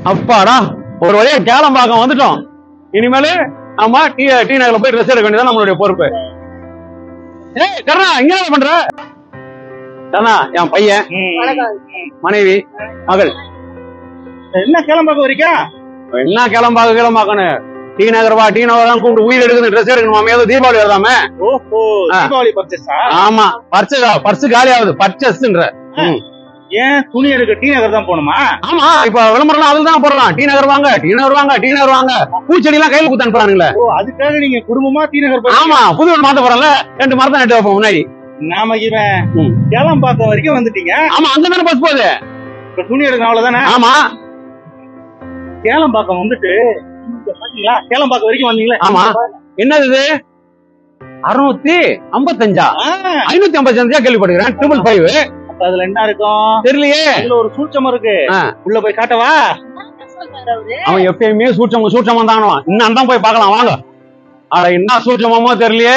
அப்பாடா ஒரு வழியா கேளம்பாக்கம் வந்துட்டோம். இனிமேலு ஆமா டி நகர்ல போய் ட்ரெஸ் எடுக்க வேண்டியதான் நம்மளுடைய பொறுப்பு. ஏய் கர்ணா இங்க என்ன பண்ற? கர்ணா என் பையன், மனைவி, மகள். என்ன கிளம்பாக்கம் வரைக்கா? என்ன கிளம்பாக்கன்னு டி நகர் வா, டி நகர் தான் கூப்பிட்டு உயிர் எடுக்குது, ட்ரெஸ் எடுக்கணுமா? ஏதோ தீபாவளி வருதாமே. ஓஹோ, தீபாவளி பர்ச்சேஸா? ஆமா, பர்ஸ் காலி ஆகுது, பர்ச்சேஸ்ன்ற. ஏன் துணி எடுக்க டி நகர் தான் போகணுமா? ஆமா, இப்ப விளம்பரம் அதுல தான் போடுறான். டி நகர் வாங்க, டி நகர் வாங்க, டி நகர் வாங்க. பூச்செடி எல்லாம் கையில குத்து அனுப்புறானுங்களே. ஓ, அதுக்காக நீங்க குடும்பமா டி நகர் போய்? ஆமா, புது மாத்த போறல, 2 மரத்தை நட்டு வைப்போம் முன்னாடி. நாம இவன் கேளம்பாக்கம் வரைக்கும் வந்துட்டீங்க. ஆமா, அங்க தானே பஸ் போகுது. இப்ப துணி எடுக்க அவ்வளவுதானே? ஆமா, கேளம்பாக்கம் வந்துட்டு பாத்தீங்களா? கேளம்பாக்கம் வரைக்கும் வந்தீங்களா? ஆமா. என்னது இது? 655 555 கேள்விப்படுகிறேன். 555 அதுல என்ன இருக்கும் தெரியலையே. அதுல ஒரு சூட்சம் இருக்கு, உள்ள போய் காட்டவா? அவன் எப்பயுமே சூட்சமா தானோ. இன்னும் தான் போய் பார்க்கலாம் வாங்க. அட என்ன சூட்சமோ தெரியலையே.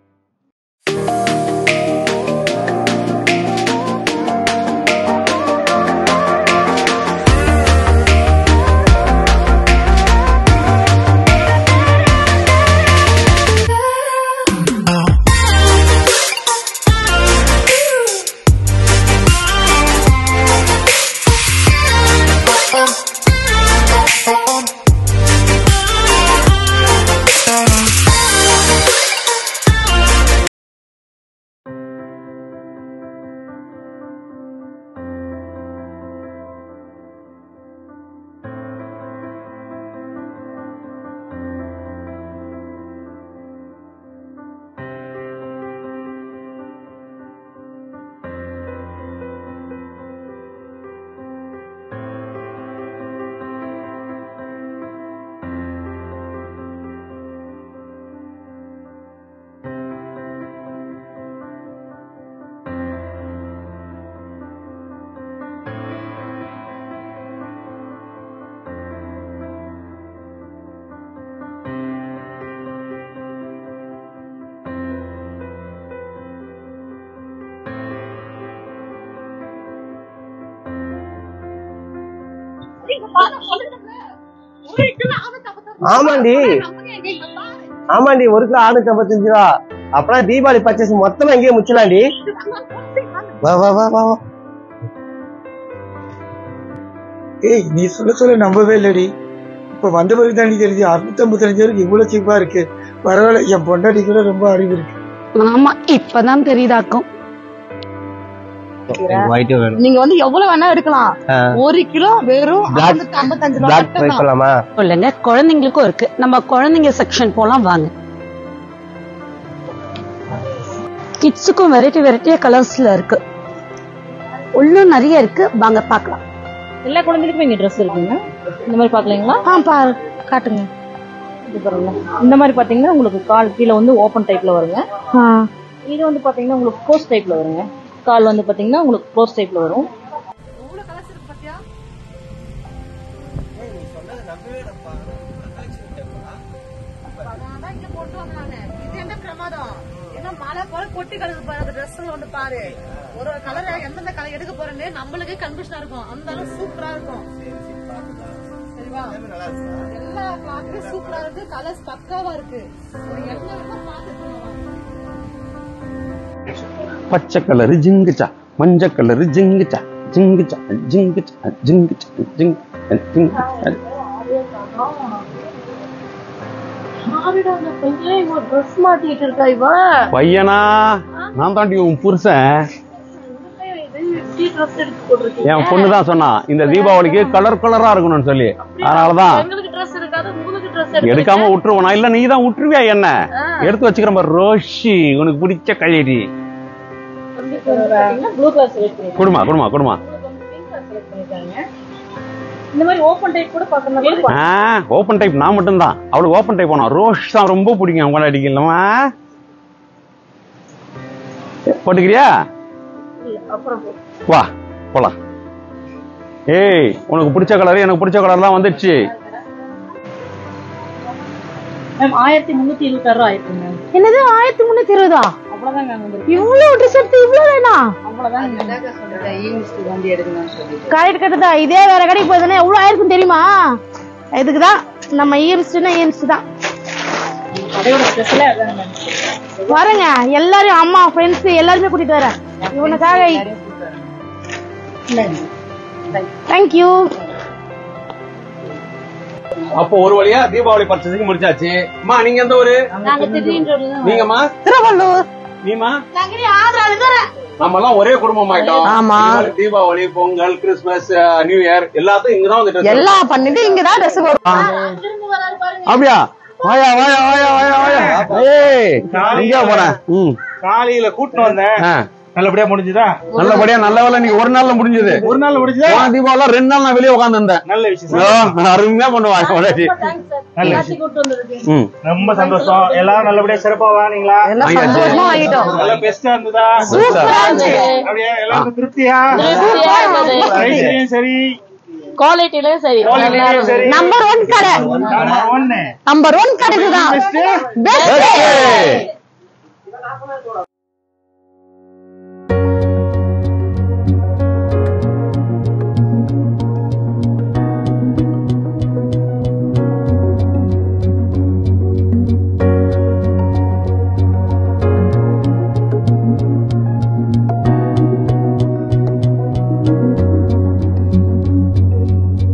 ஆமாண்டி, 1 கிலோ 655 ரூபா. அப்பதான் தீபாவளி பர்ச்சேஸ் மொத்தமா எங்கேயே முச்சலாண்டி. வா வா வா வா. ஏய், நீ சொல்ல நம்பவே இல்லடி. இப்ப வந்த பிறகு தான் தெரியுது 655 ரூபாய்க்கு இவ்வளவு சீப்பா இருக்கு. பரவாயில்ல, என் பொண்டாட்டி கூட ரொம்ப அறிவு இருக்கு. ஆமா, இப்பதான் தெரியுதாக்கும். நீங்க வந்து எவ்வளவு வேணா எடுக்கலாம். 1 கிலோ வெறும் 55 ரூபாய் சொல்லுங்க. குழந்தைங்களுக்கும் இருக்கு. நம்ம குழந்தைங்க செக்ஷன் போலாம் வாங்க. கிட்ஸுக்கும் வெரைட்டியா கலர்ஸ்ல இருக்கு. உள்ளும் நிறைய இருக்கு, வாங்க பாக்கலாம். எல்லா குழந்தைகளுக்கும் இங்க ட்ரெஸ் இருக்குங்க. இந்த மாதிரி பாக்கலீங்களா? காட்டுங்க. இந்த மாதிரி பாத்தீங்கன்னா உங்களுக்கு கால் கீழே வந்து ஓபன் டைப்ல வருங்க. இது வந்து பாத்தீங்கன்னா உங்களுக்கு க்ளோஸ் டைப்ல வருங்க. கால் வந்து பாத்தீங்கன்னா உங்களுக்கு க்ளோஸ் டைப்ல வரும். கொட்டி கலக்கு பாரு, ட்ரெஸ் வந்து பாரு. ஒரு கலர் எந்தெந்த கலர் எடுக்க போறேன்னு நம்மளுக்கே கன்ஃபியூஷனா இருக்கும். அந்த அளவுக்கு சூப்பரா இருக்கும். சரிவா? எல்லா கிளாத்துமே சூப்பரா இருக்கு, கலர்ஸ் பக்காவா இருக்கு. பச்சை கலரு ஜிங்குச்சா, மஞ்சள் கலரு ஜிங்குச்சா, ஜிங்குச்சா ஜிங்குச்சா ஜிங்குச்சா ஜிங்கு. பையனா? நான் தாண்டி உன் புருஷன். என் பொண்ணுதான் சொன்னா இந்த தீபாவளிக்கு கலரா இருக்கணும்னு சொல்லி. அதனாலதான் எடுக்காம விட்டுருவா. இல்ல நீ தான் விட்டுருவியா? என்ன எடுத்து வச்சுக்கிற மாதிரி ரோஷி, உனக்கு பிடிச்ச கயிறு. குடுமா. இந்த மாதிரி ஓபன் டைப் கூட பார்க்கணும். ஓபன் டைப் நான் மட்டும் தான். அவளுக்கு ஓபன் டைப் போனோம். ரோஷ் தான் ரொம்ப பிடிக்கும். உங்களை அடிக்கலாமா? போட்டுக்கிறியா? வா போலாம். ஏய், உனக்கு பிடிச்ச கலர் எனக்கு பிடிச்ச கலர் தான் வந்துடுச்சு. 1326 ரூபாய் ஆயிருக்கு. என்னது 1320? இவ்வளவு ட்ரெஸ் எடுத்து இவ்வளவுதானா? கரெக்ட் கரெக்ட் தான். இதே வேற கடைக்கு போகுதுன்னா எவ்வளவு ஆயிருக்கும் தெரியுமா? இதுக்குதான் நம்ம ஈர்ஸ்ட் தான். வரங்க எல்லாரும் அம்மா ஃப்ரெண்ட்ஸ் எல்லாருமே கூட்டிட்டு வரேன் இவனுக்காக. தேங்க்யூ. அப்போ ஒரு வழியா தீபாவளி பர்ச்சேசிங் முடிச்சாச்சு. அம்மா நீங்க எந்த ஊரு? நீங்கம்மா? திருவள்ளூர். நீமா? நம்ம எல்லாம் ஒரே குடும்பம் ஆயிட்டோம். ஆமா. Deepavali, Pongal, Christmas, new year எல்லாத்தையும் இங்கதான் வந்துட்டு எல்லாம் பண்ணிட்டு இங்கதான் ட்ரெஸ் போடுவோம். அப்படியா? வாயா வாயா வாயா வாயா வாயா. ஏய் எங்க போறேன்? காலையில கூட்டிட்டு வந்தேன். நல்லபடியா முடிஞ்சுதா? நல்லபடியா. நல்ல வேலை நீங்க ஒரு நாள்ல முடிஞ்சது. ஒரு நாள் முடிஞ்சதா? தீபாவளி 2 நாள் நான் வெளியே உட்கார்ந்து இருந்தேன். நல்ல விஷயம். அருமையா பண்ணுவாங்க. ரொம்ப சந்தோஷம். எல்லாரும் நல்லபடியா சிறப்பா வாங்கினீங்களா? நல்லா பெஸ்டா இருந்ததா? அப்படியே எல்லாருக்கும் திருப்தியா? சரி குவாலிட்டிலயும் சரி. நம்பர் 1 கடை. நம்பர் 1 கடை தான்.